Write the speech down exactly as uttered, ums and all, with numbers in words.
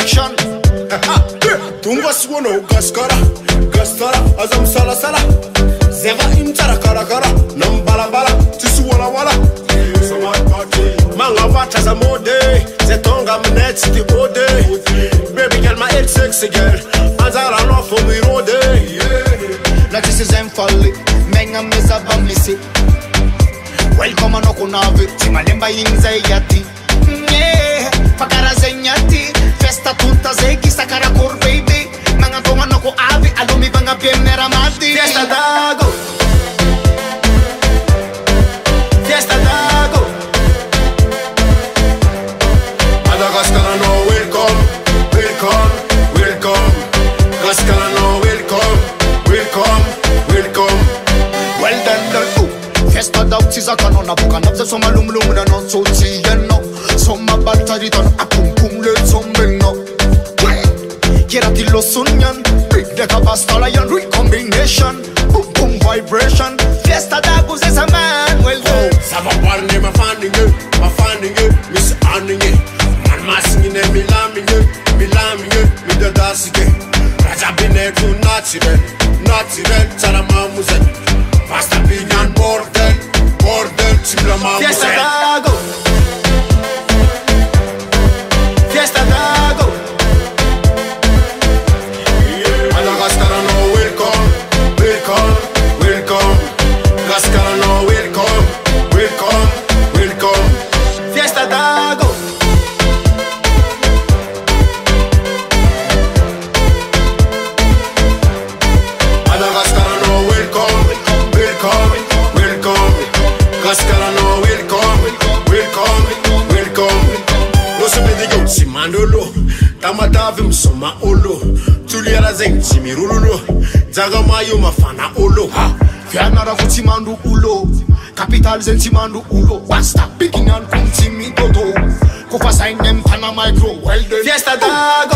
section. Tunga suono gaskara, gastara, azam sala sala. Zeva imtara kara kara, nam bala bala, tisu wala wala. Manga vata za mode, zetonga mnetsi di ode. Baby girl, my head sexy girl, anzala no for me rode. La this is emphaly, menga meza bamlisi. Welcome no kunavi, timalemba inzayati. Yeah, fakara zenyati, festa tutta zeki sakara kor baby. Manga tonga no ko avi, adomi banga piemnera mati. Fiesta dago, fiesta dago. Madagascar no welcome, welcome, welcome. Gascar no welcome, welcome, welcome. Well done, done. Ooh, fiesta dago tiza kanona buka nabze soma lum lum na no soti yeno. Soma batari ton apum pum le zombeno. Kirati lo sunyan, big deka bastala yan recombination. Boom boom vibration. Fiesta dago is a man. Well done. Sava parne ma finding it, ma finding it, miss anning it. Man massing in me lambing it, me lambing it, me the dasike. Raja bine to natural, natural, salama muze. Pasta bigan bordel, bordel, chimla ma muze. Fiesta dago, fiesta dago. Madagascar no welcome, welcome, welcome. Gascar no welcome, welcome, welcome. Fiesta dago. Madagascar no welcome, welcome, welcome. Gascar no welcome, welcome, welcome. No se me diga si mandolo, tamatavi msoma olo. Tuliara zeng chimirululo, zagamayo mafana olo. Fianara kutimandu ulo, capital zentimandu ulo. Basta picking and kunti mi toto. Kofa sign them Panama micro. Well done. Fiesta dago.